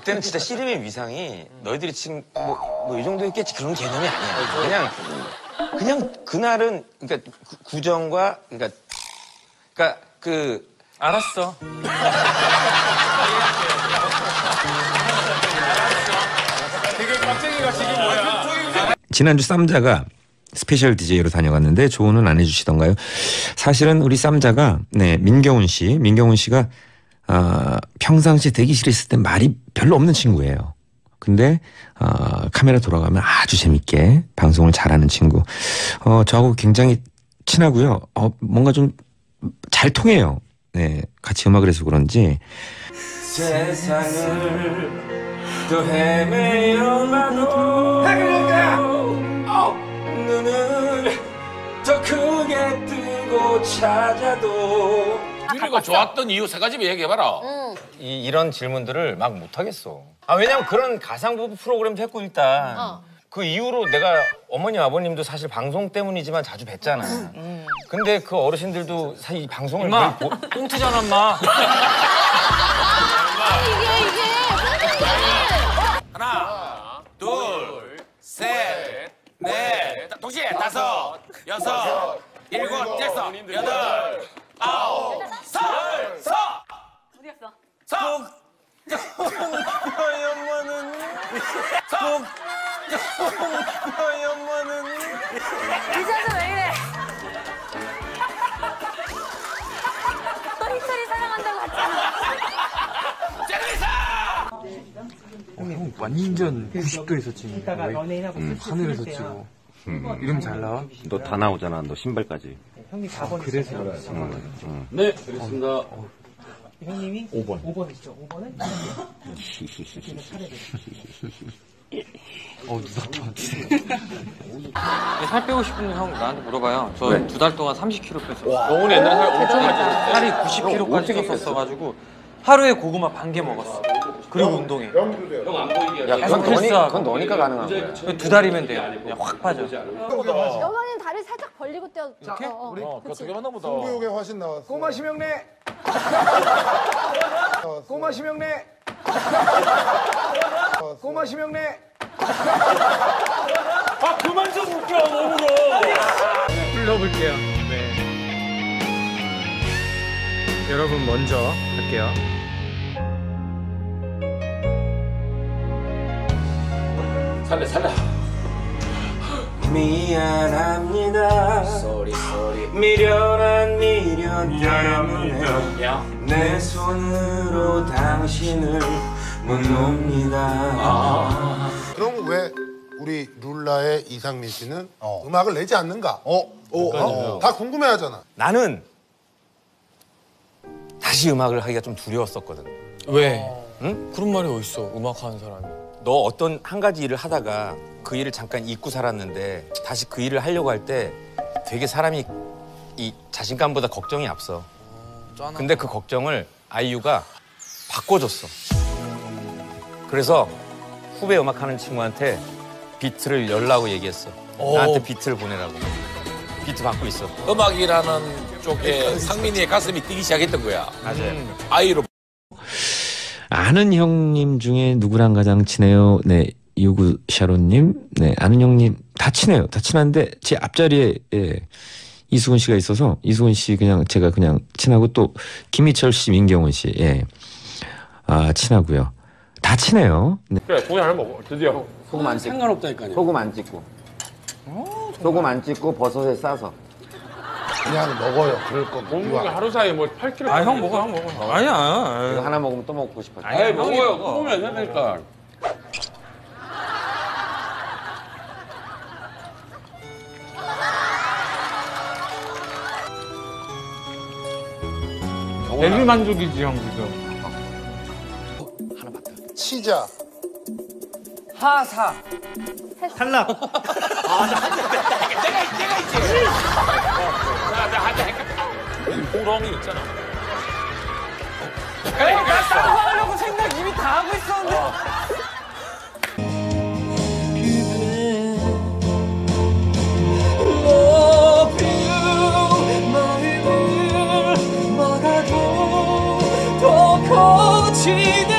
그때는 진짜 씨름의 위상이 너희들이 지금 뭐 이 정도였겠지 그런 개념이 아니야. 그냥 그날은 그러니까 구정과 그러니까 그 알았어. 되게 깜짝이가 지금 뭐야? 지난주 쌈자가 스페셜 DJ로 다녀갔는데 조언은 안 해주시던가요? 사실은 우리 쌈자가 민경훈 씨가 평상시 대기실에 있을 때 말이 별로 없는 친구예요. 근데 카메라 돌아가면 아주 재밌게 방송을 잘하는 친구. 저하고 굉장히 친하고요. 뭔가 좀 잘 통해요. 네, 같이 음악을 해서 그런지. 세상을 또 헤매어봐도 눈을 더 크게 뜨고 찾아도 유리가 좋았던 이유 세 가지 얘기해봐라. 이런 질문들을 막 못하겠어. 왜냐면 그런 가상부부 프로그램도 했고 일단 그 이후로 내가 어머님 아버님도 사실 방송 때문이지만 자주 뵀잖아. 근데 그 어르신들도 사실 이 방송을 임마, 꽁트잖아, 임마. 이게 하나, 둘, 셋, 넷, 동시에 다섯, 여섯, 일곱, 여섯, 여덟, 아홉, 서! 어디 갔어? 기자도 왜 이래? 또 희철이 사랑한다고 했잖아. 형 완전 90도에서 찍는 거야. 하늘에서 찍어. 이러면 잘 나와? 너 다 나오잖아. 너 신발까지. 형님 4번 그래서 네, 드리겠습니다. 형님이 5번. 5번이시죠? 5번은? 살 빼고 싶으면 형 나한테 물어봐요. 저 2달 동안 30kg 뺐어요. 영훈이 옛날에 살 엄청 많이 쪘어. 살이 90kg까지 쪘었어가지고 하루에 고구마 1개 먹었어. 그리고 운동해. 형안 보이게. 야, 그건 너니까 가능한 거야. 2달이면 돼요. 그냥 확 빠져. 여관은 다리 살짝 벌리고 뛰어. 이렇게? 그거 되게 많나 보다. 승부욕에 화신 나왔어. 꼬마 심형래. 꼬마 심형래. 꼬마 심형래. 그만 좀 웃겨, 너무 울어. 불러볼게요. 네. 여러분 먼저 할게요. 살래. 미안합니다. 미련한 미련 때문에 내 손으로 당신을 못 놉니다. 그럼 왜 우리 룰라의 이상민 씨는 음악을 내지 않는가? 다 궁금해하잖아. 나는 다시 음악을 하기가 좀 두려웠었거든. 왜? 응? 그런 말이 어딨어, 음악하는 사람이. 너 어떤 한 가지 일을 하다가 그 일을 잠깐 잊고 살았는데 다시 그 일을 하려고 할 때 되게 사람이 이 자신감보다 걱정이 앞서. 근데 그 걱정을 아이유가 바꿔줬어. 그래서 후배 음악하는 친구한테 비트를 열라고 얘기했어. 나한테 비트를 보내라고. 비트 받고 있어. 음악이라는 쪽에 상민이의 가슴이 뛰기 시작했던 거야. 맞아요. 아이로. 아는 형님 중에 누구랑 가장 친해요? 네, 유구 샤론님. 네, 아는 형님 다 친해요. 다 친한데 제 앞자리에 이수근 씨가 있어서 이수근 씨 제가 그냥 친하고 또 김희철 씨, 민경훈 씨, 친하고요. 다 친해요. 네. 그래, 고기 하나 먹어. 드디어. 소금 안 찍고. 상관없다니까요. 소금 안 찍고. 소금 안 찍고 버섯에 싸서. 그냥 먹어요. 그럴 거. 먹는 게 하루 사이에 뭐 8kg. 형 먹어. 아니야. 이거 하나 먹으면 또 먹고 싶어. 아이, 먹어요. 먹으면 안 되니까. 대리 만족이지 형 지금. 치자. 하사. 탈락. 호롱이 있잖아. 나 따로 하려고 생각 이미 다 하고 있었는데. 마음을 막아도 더 커지네.